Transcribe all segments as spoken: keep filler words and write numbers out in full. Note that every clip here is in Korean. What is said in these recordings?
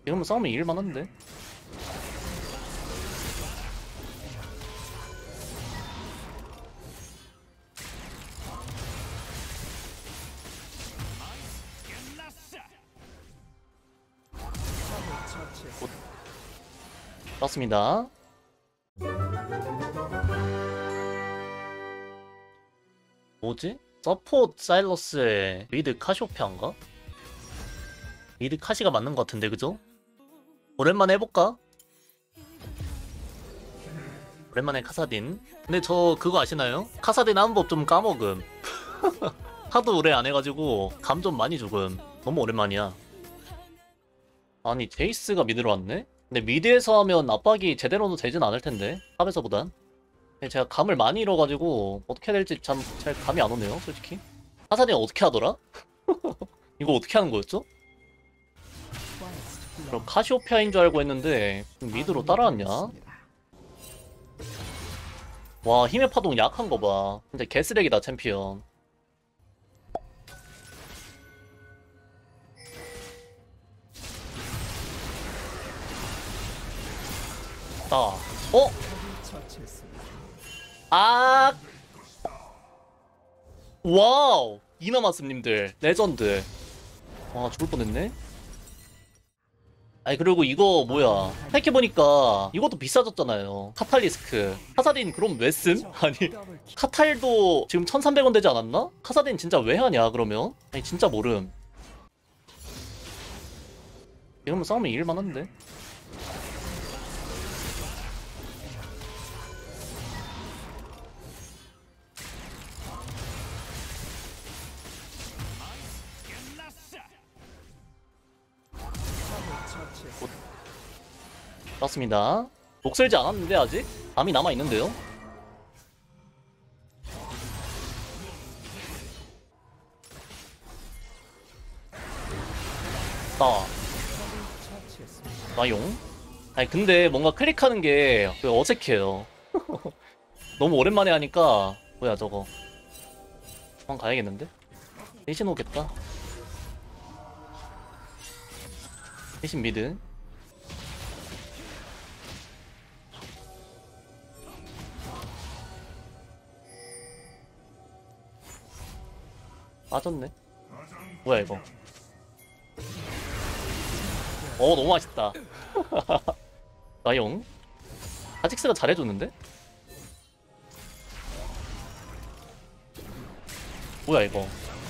이러면 싸우면 이길만 한데. 곧 떴습니다. 뭐지? 서포트 사일러스의 미드 카시오페아인가? 미드 카시가 맞는 것 같은데, 그죠? 오랜만에 해볼까? 오랜만에 카사딘. 근데 저 그거 아시나요? 카사딘 하는 법 좀 까먹음. 하도 오래 안 해가지고 감 좀 많이 죽음. 너무 오랜만이야. 아니 제이스가 미드로 왔네? 근데 미드에서 하면 압박이 제대로도 되진 않을 텐데, 탑에서보단. 제가 감을 많이 잃어가지고 어떻게 해야 될지 참 잘 감이 안 오네요, 솔직히. 카사딘 어떻게 하더라? 이거 어떻게 하는 거였죠? 그럼 카시오페아인 줄 알고 했는데 미드로 따라왔냐? 와, 힘의 파동 약한 거 봐. 근데 개쓰레기다, 챔피언. 나. 어? 아. 와우. 이나마스님들 레전드. 와, 죽을 뻔했네. 아니 그리고 이거 뭐야, 생각해보니까 이것도 비싸졌잖아요. 카탈리스크. 카사딘 그럼 왜 씀? 아니 카탈도 지금 천삼백 원 되지 않았나? 카사딘 진짜 왜 하냐 그러면? 아니 진짜 모름. 이러면 싸우면 이길만 한데. 곧 떴습니다. 녹슬지 않았는데 아직? 감이 남아있는데요? 나 나용? 아니 근데 뭔가 클릭하는 게 어색해요. 너무 오랜만에 하니까. 뭐야 저거, 한번 가야겠는데? 대신 오겠다. 대신 미드. 빠졌네. 뭐야 이거. 어 너무 맛있다. 나용. 아직스가 잘해줬는데? 뭐야 이거.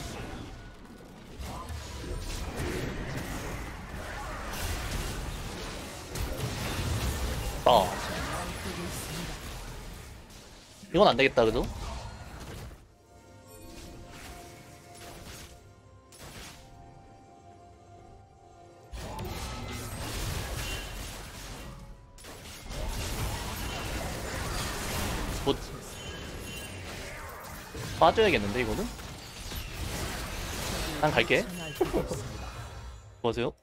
아 이건 안되겠다, 그죠? 곧 빠져야겠는데 이거는? 난 갈게. 뭐하세요?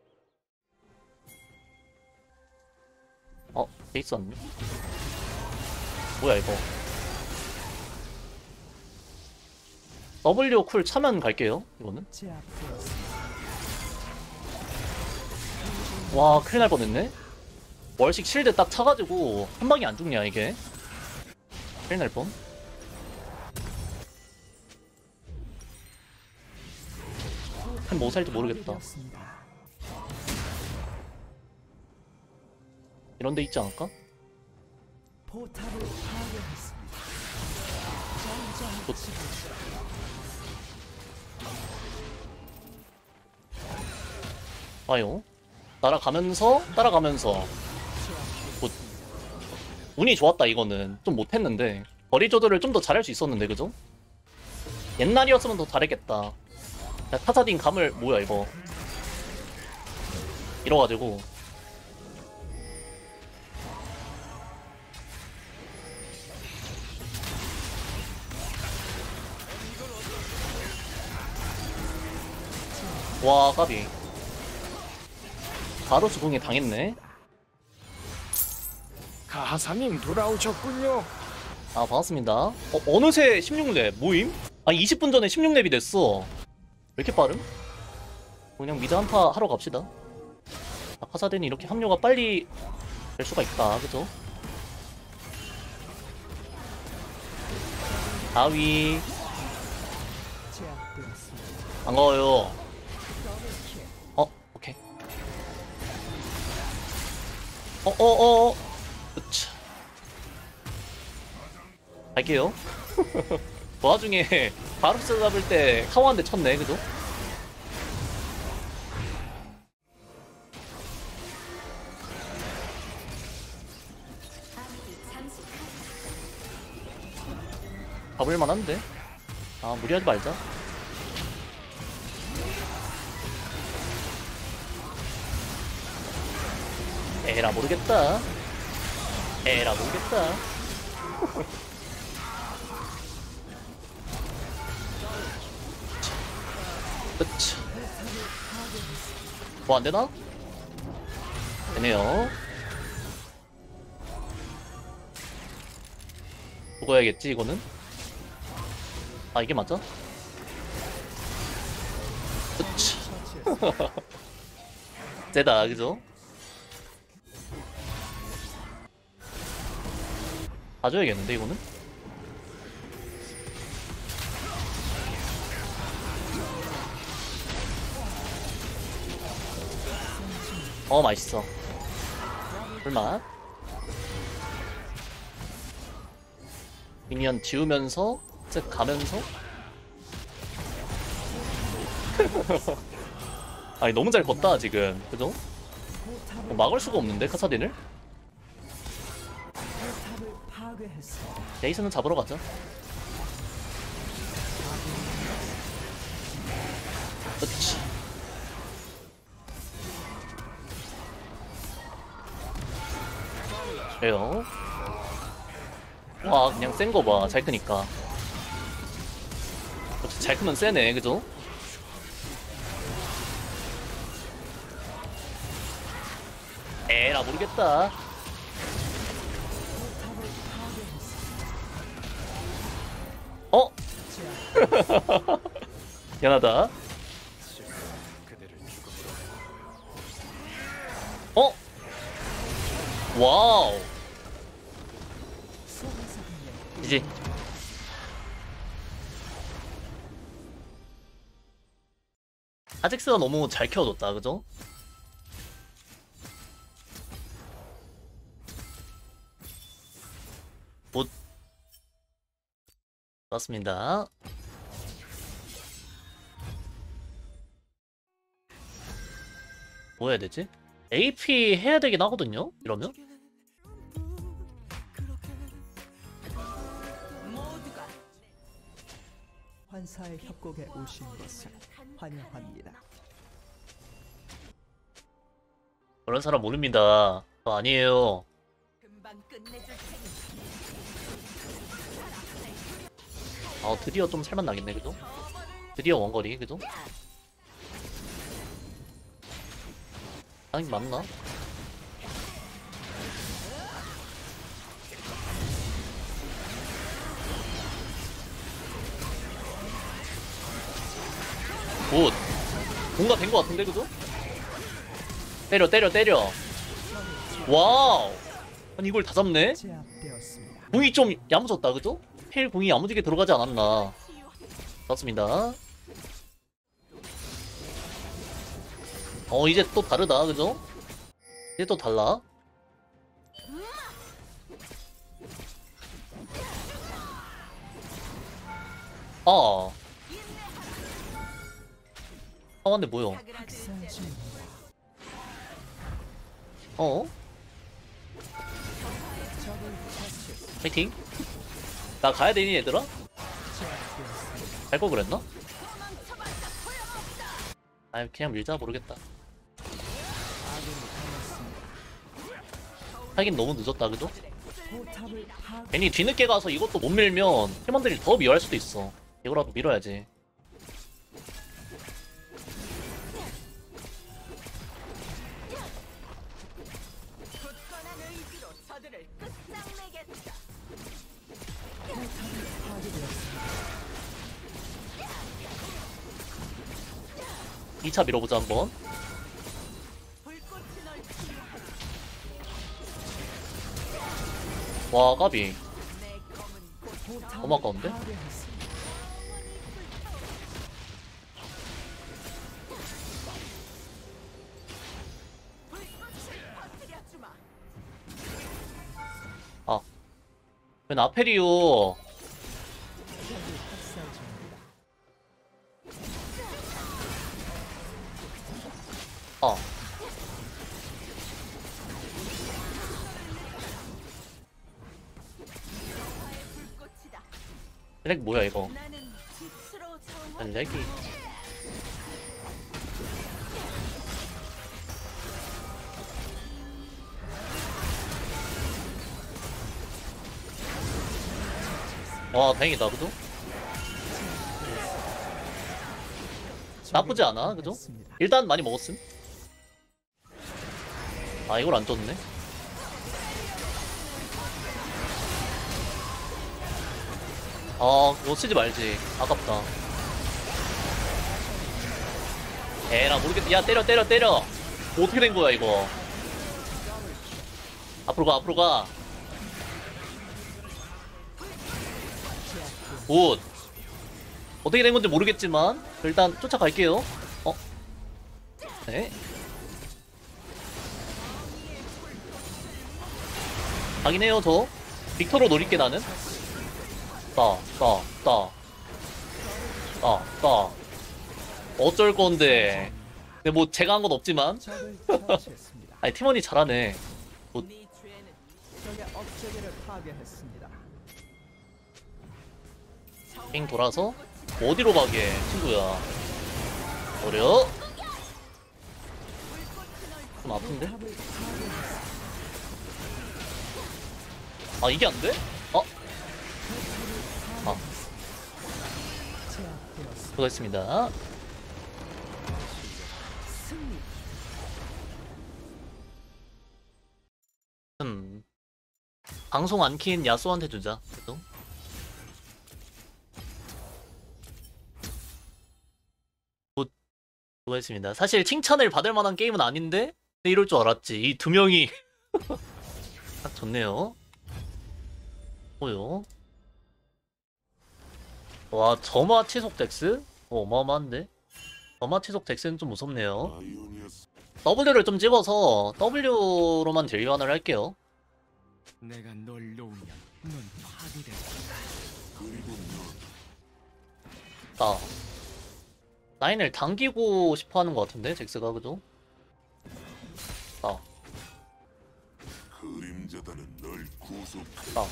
어? 베이스 왔네? 뭐야 이거. W 쿨 차면 갈게요 이거는. 와 큰일 날 뻔했네. 월식 실드 딱 차가지고 한 방에 안 죽냐 이게. 큰일 날 뻔. 뭐 살지 모르겠다. 이런 데 있지 않을까? 곧. 와요. 따라가면서 따라가면서 곧. 운이 좋았다 이거는. 좀 못했는데 거리 조절을 좀 더 잘할 수 있었는데, 그죠? 옛날이었으면 더 잘했겠다. 야, 타사딘 감을 뭐야 이거. 이러가지고 와 까비. 바로 수긍에 당했네. 가하사님 돌아오셨군요. 아 반갑습니다. 어, 어느새 십육 렙 모임? 아니 이십 분 전에 십육 렙이 됐어. 왜 이렇게 빠름? 그냥 미드 한타 하러 갑시다. 아, 카사딘이 이렇게 합류가 빨리 될 수가 있다, 그죠? 다위 반가워요. 어, 오케이. 어, 어, 어, 어. 으차. 갈게요. 그 와중에 바룩스 잡을 때 타워 한 대 쳤네, 그죠? 잡을만 한데? 아, 무리하지 말자. 에라 모르겠다. 에라 모르겠다. 으차. 뭐 안되나? 되네요. 죽어야겠지 이거는? 아 이게 맞아? 으차. 세다 그죠? 봐줘야겠는데 이거는? 어 맛있어. 불맛. 미니언 지우면서 쓱 가면서. 아니 너무 잘 껐다 지금 그죠? 어, 막을 수가 없는데 카사딘을? 레이스는 잡으러 가자. 그렇지. 그래요. 와 그냥 센 거 봐. 잘 크니까. 그렇지, 잘 크면 세네 그죠? 에라 모르겠다. 어? 미안하다. 어? 와우. 이제 아젝스가 너무 잘 키워줬다 그죠? 못 맞습니다. 뭐 해야 되지? 에이피 해야 되긴 하거든요? 이러면? 환사의 협곡에 오신 것을 환영합니다. 그런 사람 모릅니다. 저 아니에요. 아 드디어 좀 살맛 나겠네 그죠? 드디어 원거리 그죠? 아니 맞나? 굿 뭔가 된 것 같은데 그죠? 때려 때려 때려. 와우 아니 이걸 다 잡네? 제압되었습니다. 궁이 좀 야무졌다 그죠? 헬 궁이 야무지게 들어가지 않았나. 좋습니다. 어 이제 또 다르다 그죠? 이제 또 달라. 아 아 근데 뭐야? 학살 중 어? 적을 처치. 파이팅? 나 가야 되니 얘들아? 제압되었습니다. 갈 거 그랬나? 아 그냥 밀자 모르겠다. 아군이 당했습니다. 하긴 너무 늦었다 그죠? 포탑을 파괴. 괜히 뒤늦게 가서 이것도 못 밀면 팀원들이 더 미워할 수도 있어. 이거라도 밀어야지. 파괴되었습니다. 이 차 밀어보자 한번. 와 까비. 포탑을 너무 아까운데? 파괴했습니다. 아. 웬 아페리오. 적이 학살 중입니다. 아. 렉 뭐야 이거? 렉이. 와 다행이다 그죠? 나쁘지 않아 그죠? 했습니다. 일단 많이 먹었음. 아 이걸 안 떴네. 아 이거 쓰지 말지. 아깝다. 에라 모르겠다. 야 때려 때려 때려. 뭐 어떻게 된 거야 이거? 앞으로 가 앞으로 가. 굿. 어떻게 된 건지 모르겠지만 일단 쫓아갈게요. 어? 네. 가긴 해요 저. 빅터로 노릴게 나는. 따, 따, 따. 따, 따. 어쩔 건데. 근데 뭐 제가 한 건 없지만. 적을 처치했습니다. 아니 팀원이 잘하네. 적의 업체계를 파괴했습니다. 빙 돌아서 어디로 가게 친구야. 어려? 좀 아픈데? 포탑을 파괴했습니다. 아 이게 안 돼? 어? 아 제압되었습니다. 수고했습니다. 승리. 음. 방송 안 킨 야수한테 주자. 그래도. 굿. 수고했습니다. 사실 칭찬을 받을 만한 게임은 아닌데 근데 이럴 줄 알았지. 이 두 명이 딱 좋네요. 뭐요? 와 점화 치속 덱스? 어, 어마어마한데? 점화 치속 덱스는 좀 무섭네요. W를 좀 찍어서 W로만 딜 교환을 할게요. 내가 널 놓으면 넌 파괴된다. 나 라인을 당기고 싶어 하는 것 같은데 잭스가 그죠? 나 그림자다는 널 구속. 나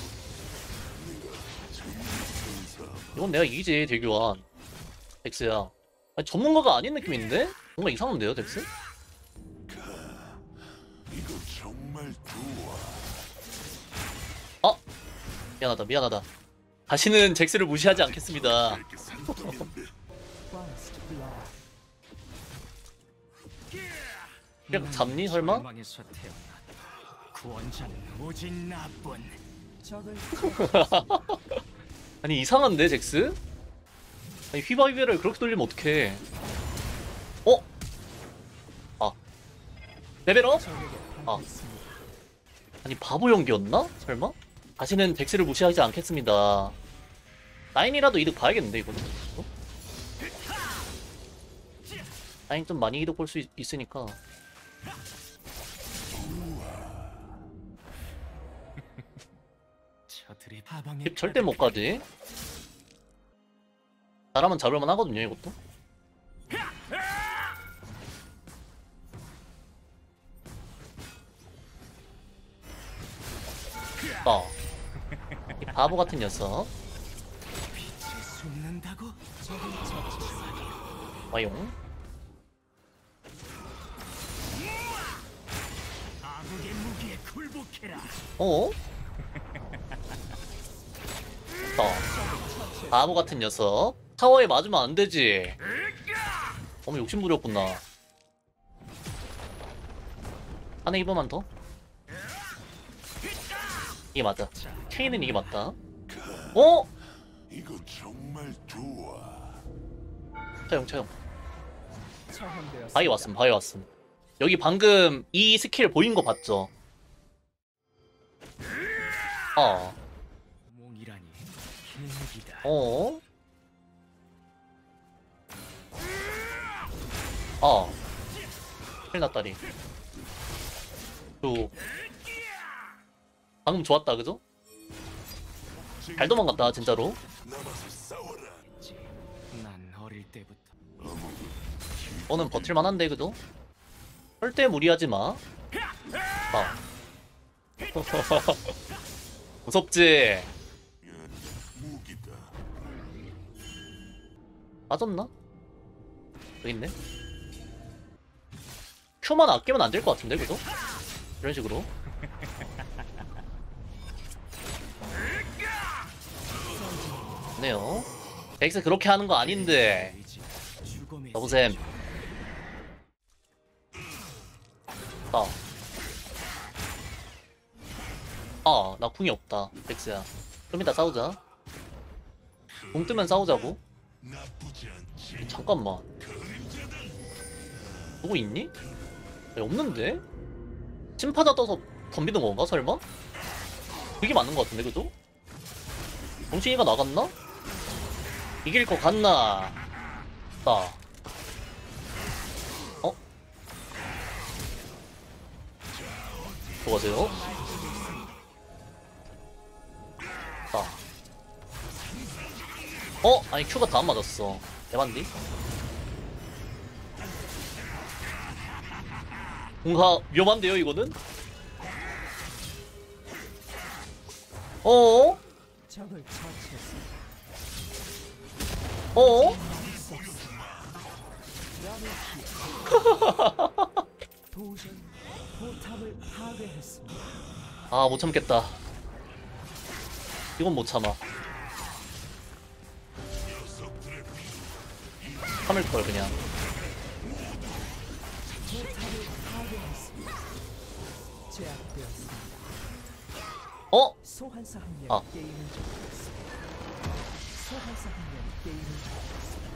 이건 내가 이기지 딜 교환. 잭스야. 아니, 전문가가 아닌 느낌인데? 뭔가 이상한데요 잭스? 이거 정말 좋아. 어? 미안하다 미안하다. 다시는 잭스를 무시하지 않겠습니다. 이렇게 산더미인데. First blood. 그냥 잡니 설마? 절망에서 태어난 구원자는 오직 나뿐. 적을 아니 이상한데 잭스? 아니 휘바휘베를 그렇게 돌리면 어떡해. 어? 아 레벨업? 적에게 아. 당했습니다. 아니 바보 연기였나? 설마? 다시는 덱스를 무시하지 않겠습니다. 라인이라도 이득 봐야겠는데 이거는. 어? 라인 좀 많이 이득 볼 수 있으니까. 저들이 하방에 집 절대 못 가지. 잘하면 잡을만 하거든요 이것도. 아, 이 바보 같은 녀석. 빛을 쏟는다고? 적을 처치했습니다. 와용. 아국의 무기에 굴복해라. 어? 아, 바보 같은 녀석. 타워에 맞으면 안 되지. 어머 욕심 부렸구나. 한에 이번만 더. 이게 맞아. 케인은 이게 맞다. 어? 이거 정말 좋아. 차용 차용. 처형되었습니다. 바위 왔음 바위 왔음. 여기 방금 이 스킬 보인 거 봤죠? 어. 몽이라니 계획이다. 어? 어. 큰일 났다니. 또 방금 좋았다, 그죠? 잘 도망갔다, 진짜로. 남아서 싸워라. 난 어릴 때부터 너는 버틸만한데, 그죠? 절대 무리하지 마. 아. 무섭지? 무기다. 빠졌나? 여기 있네. 큐만 아끼면 안 될 것 같은데, 그죠? 이런 식으로. 네요. 엑스 그렇게 하는 거 아닌데. 의지, 죽음의 여보셈. 아. 아, 나 궁이 없다. 엑스야. 좀 이따 싸우자. 궁 뜨면 싸우자고. 나쁘지 않지. 잠깐만. 누구 있니? 아니, 없는데? 침파자 떠서 덤비는 건가, 설마? 그게 맞는 것 같은데, 그죠? 정신이가 나갔나? 이길 것 같나? 나. 어? 수고하세요. 나. 어? 아니, 큐가 다 안 맞았어. 대반디? 뭔가 위험한데요, 이거는? 어어? 적을 처치했습니다. 어어? 도전 포탑을 파괴했습니다. 아, 못 참겠다. 이건 못 참아. 참을걸, 그냥. 포탑을 파괴했습니다. 제압되었습니다. 어? 소환사 한 명 아. 게임을 접었습니다. 소환사 한 명 게임을 접었습니다.